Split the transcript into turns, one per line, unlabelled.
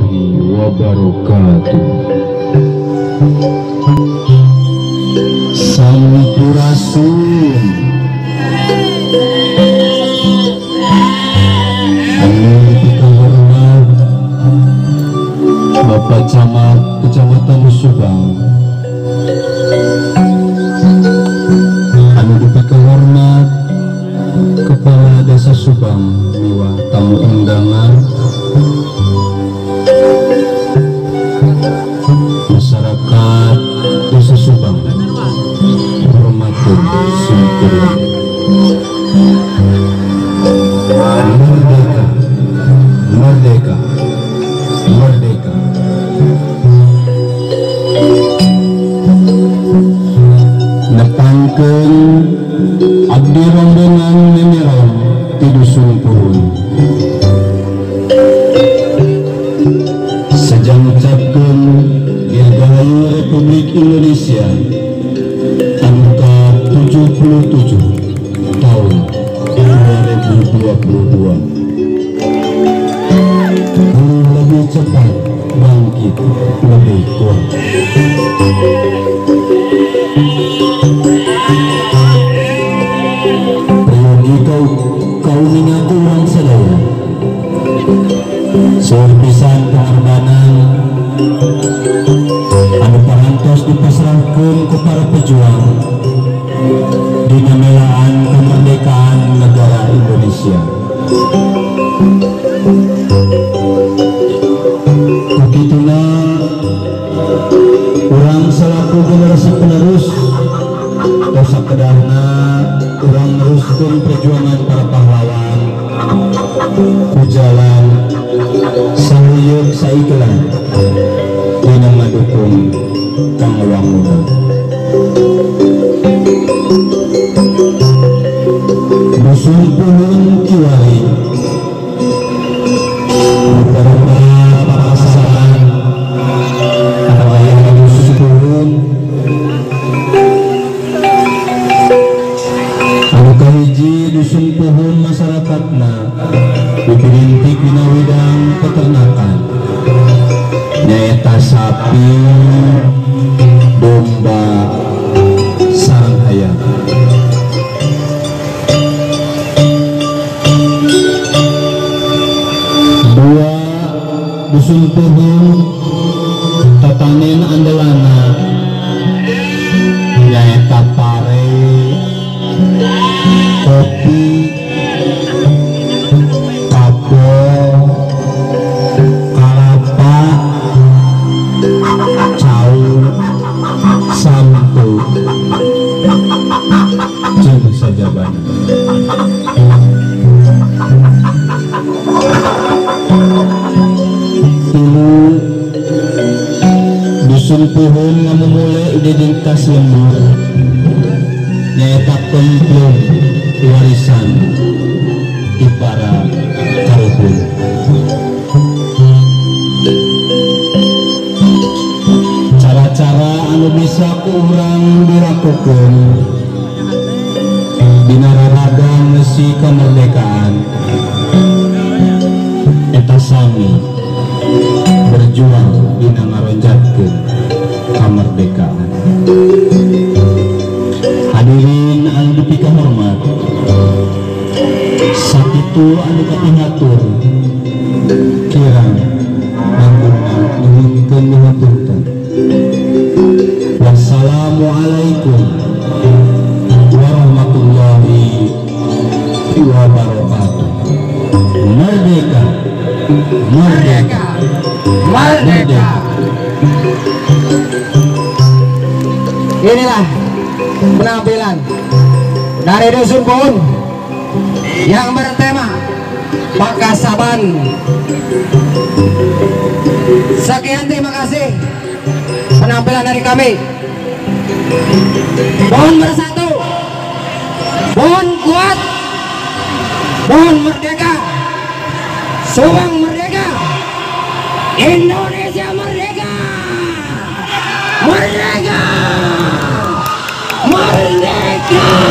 warahmatullahi wabarakatuh. Sampurasun anu dipikahormat Bapak Camat Kecamatan Subang, anu dipikahormat Kepala Desa Subang miwah tamu undangan, masyarakat Desa Subang, hormatun sungkuran. Merdeka, merdeka, merdeka. Nepangkeun abdi rombongan menyerang ti dusun Puhun. Sajangucapkeun Dirgahayu Republik Indonesia anu ke-77 tahun 2022. Lebih cepat bangkit lebih kuat. Priodi kau mengaku orang sadaya serpisan pengorbanan anu parantos dipasrahkeun ku para pejuang dina melaan kemerdekaan negara Indonesia. Begituna urang selaku generasi penerus tos sakedarna urang neruskeun perjuangan para pahlawan ku jalan sauyeuh saikelan dina ngadukung Kang Wanguna. Dusun Puhun Kiwari beberapa papasaran aya dusun Puhun anu kahiji dusun Puhun masyarakatna dipirintik dina widang peternakan nyaeta sapi, domba, sareng hayam. Dua dusun Puhun tatanen andalanna nyaeta pare, kopi, kapol, kalapa, caur, sampo, jeung sajabana. Dusun Puhun ngamumule identitas lembur nyaeta pemplung warisan di para karuhun. Cara-cara anu bisa kurang dirakukeun dina raragam mesi kemerdekaan eta sami berjuang dina ngaronjatkeun kamerdekaan. Hadirin anu dipikahormat, sakitu anu kapingatur kirang nanggunna nuhunkeun nuhunkeun. Wassalamualaikum warahmatullahi wabarakatuh. Merdeka, merdeka, merdeka.
Inilah penampilan dari Dusun Puhun yang bertema Pakasaban. Sekian, terima kasih penampilan dari kami. Puhun bersatu, Puhun kuat, Puhun merdeka, Subang merdeka, Indonesia merdeka, merdeka, merdeka.